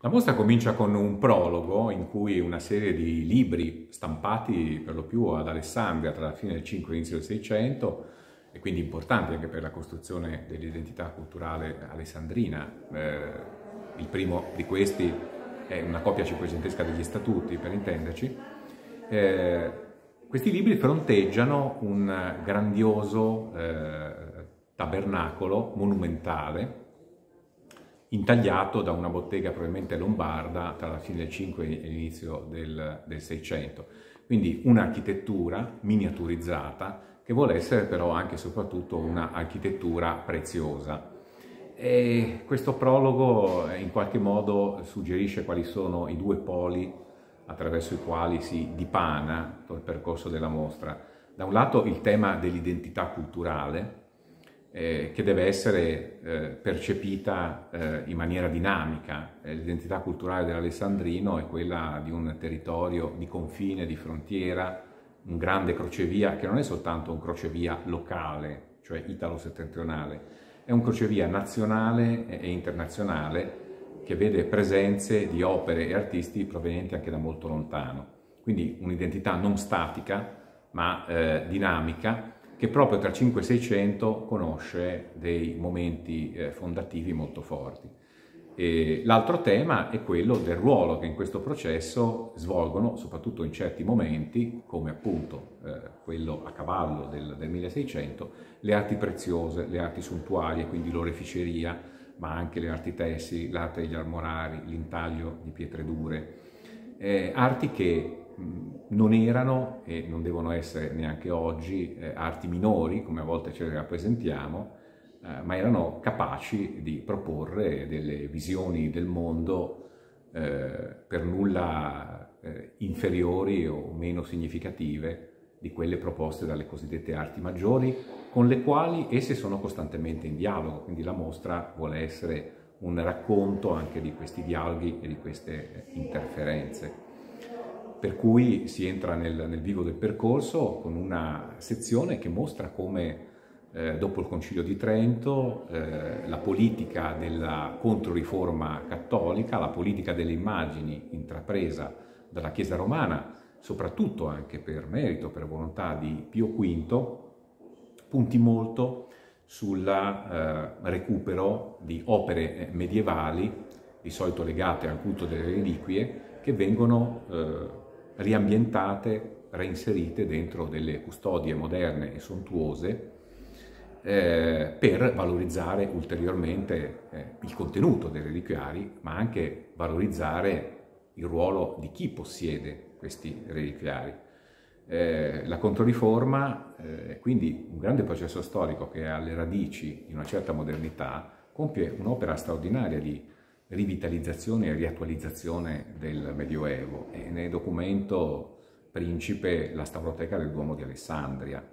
La mostra comincia con un prologo in cui una serie di libri stampati per lo più ad Alessandria tra la fine del 5 e l'inizio del 600 e quindi importanti anche per la costruzione dell'identità culturale alessandrina. Il primo di questi è una copia cinquecentesca degli Statuti, per intenderci. Questi libri fronteggiano un grandioso tabernacolo monumentale intagliato da una bottega probabilmente lombarda tra la fine del 5 e l'inizio del 600. Quindi un'architettura miniaturizzata che vuole essere però anche e soprattutto un'architettura preziosa. E questo prologo in qualche modo suggerisce quali sono i due poli attraverso i quali si dipana il percorso della mostra. Da un lato il tema dell'identità culturale, che deve essere percepita in maniera dinamica. L'identità culturale dell'Alessandrino è quella di un territorio di confine, di frontiera, un grande crocevia che non è soltanto un crocevia locale, cioè italo-settentrionale, è un crocevia nazionale e internazionale che vede presenze di opere e artisti provenienti anche da molto lontano. Quindi un'identità non statica, ma dinamica, che proprio tra 5 e 600 conosce dei momenti fondativi molto forti. L'altro tema è quello del ruolo che in questo processo svolgono, soprattutto in certi momenti, come appunto quello a cavallo del 1600, le arti preziose, le arti suntuarie, quindi l'oreficeria, ma anche le arti tessili, l'arte degli armorari, l'intaglio di pietre dure, arti che non erano e non devono essere neanche oggi arti minori, come a volte ce le rappresentiamo, ma erano capaci di proporre delle visioni del mondo per nulla inferiori o meno significative di quelle proposte dalle cosiddette arti maggiori, con le quali esse sono costantemente in dialogo. Quindi la mostra vuole essere un racconto anche di questi dialoghi e di queste interferenze. Per cui si entra nel vivo del percorso con una sezione che mostra come dopo il Concilio di Trento la politica della controriforma cattolica, la politica delle immagini intrapresa dalla Chiesa romana, soprattutto anche per merito, per volontà di Pio V, punti molto sul recupero di opere medievali, di solito legate al culto delle reliquie, che vengono riambientate, reinserite dentro delle custodie moderne e sontuose per valorizzare ulteriormente il contenuto dei reliquiari, ma anche valorizzare il ruolo di chi possiede questi reliquiari. La Controriforma è quindi un grande processo storico che ha le radici in una certa modernità, compie un'opera straordinaria di rivitalizzazione e riattualizzazione del Medioevo e ne documento principe la Stavroteca del Duomo di Alessandria.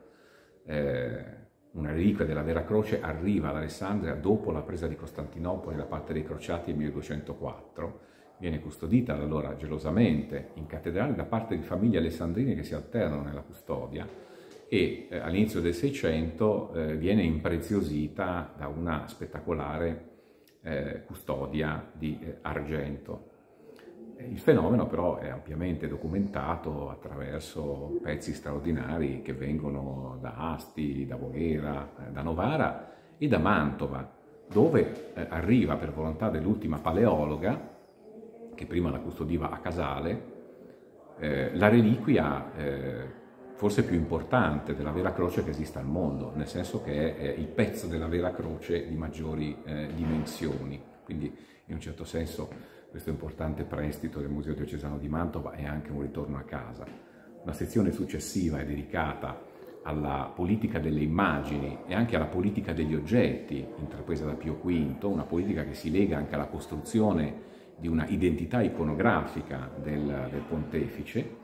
Una reliquia della Vera Croce arriva ad Alessandria dopo la presa di Costantinopoli da parte dei crociati nel 1204, viene custodita da allora gelosamente in cattedrale da parte di famiglie alessandrine che si alternano nella custodia e all'inizio del 600 viene impreziosita da una spettacolare custodia di argento. Il fenomeno però è ampiamente documentato attraverso pezzi straordinari che vengono da Asti, da Voghera, da Novara e da Mantova, dove arriva per volontà dell'ultima paleologa, che prima la custodiva a Casale, la reliquia forse più importante della Vera Croce che esista al mondo, nel senso che è il pezzo della Vera Croce di maggiori dimensioni. Quindi in un certo senso questo importante prestito del Museo Diocesano di Mantova è anche un ritorno a casa. Una sezione successiva è dedicata alla politica delle immagini e anche alla politica degli oggetti intrapresa da Pio V, una politica che si lega anche alla costruzione di una identità iconografica del pontefice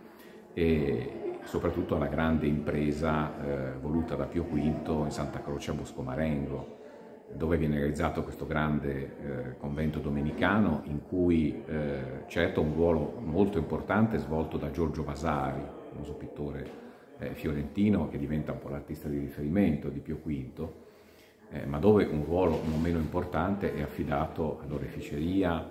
e soprattutto alla grande impresa voluta da Pio V in Santa Croce a Boscomarengo, dove viene realizzato questo grande convento domenicano in cui certo un ruolo molto importante è svolto da Giorgio Vasari, famoso pittore fiorentino che diventa un po' l'artista di riferimento di Pio V, ma dove un ruolo non meno importante è affidato all'oreficeria,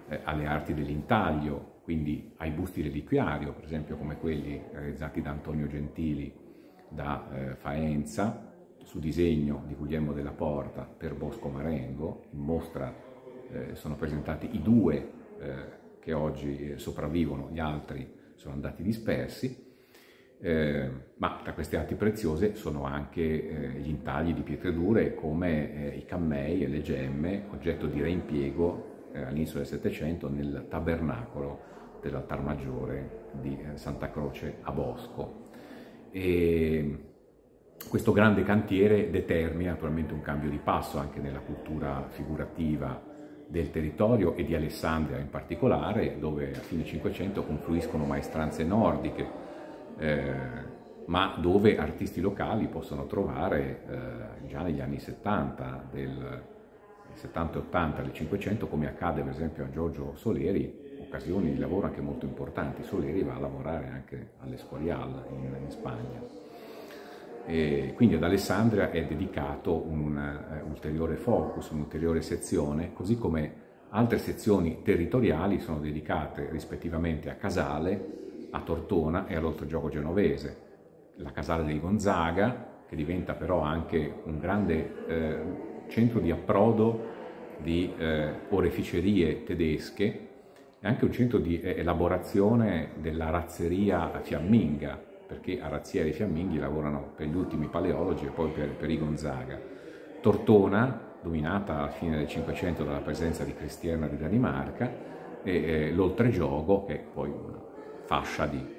alle arti dell'intaglio, quindi ai busti reliquiario, per esempio come quelli realizzati da Antonio Gentili da Faenza, su disegno di Guglielmo della Porta per Bosco Marengo. In mostra sono presentati i due che oggi sopravvivono, gli altri sono andati dispersi. Ma tra queste arti preziose sono anche gli intagli di pietre dure come i cammei e le gemme, oggetto di reimpiego all'inizio del Settecento nel tabernacolo dell'altar maggiore di Santa Croce a Bosco. E questo grande cantiere determina naturalmente un cambio di passo anche nella cultura figurativa del territorio e di Alessandria in particolare, dove a fine Cinquecento confluiscono maestranze nordiche, ma dove artisti locali possono trovare già negli anni 70, del 70 e 80 del Cinquecento, come accade per esempio a Giorgio Soleri, occasioni di lavoro anche molto importanti. Soleri va a lavorare anche all'Escorial in Spagna. E quindi ad Alessandria è dedicato un ulteriore focus, un'ulteriore sezione, così come altre sezioni territoriali sono dedicate rispettivamente a Casale, a Tortona e all'oltregiogo genovese. La Casale dei Gonzaga, che diventa però anche un grande centro di approdo di oreficerie tedesche, e anche un centro di elaborazione della razzeria fiamminga, perché a razzieri e fiamminghi lavorano per gli ultimi paleologi e poi per i Gonzaga. Tortona, dominata alla fine del Cinquecento dalla presenza di Cristierna di Danimarca, e l'oltregiogo, che è poi una fascia di